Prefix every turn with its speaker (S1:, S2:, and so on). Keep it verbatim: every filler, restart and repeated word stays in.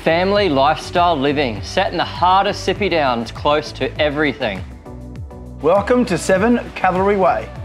S1: Family lifestyle living, set in the heart of Sippy Downs, close to everything.
S2: Welcome to seven Cavalry Way.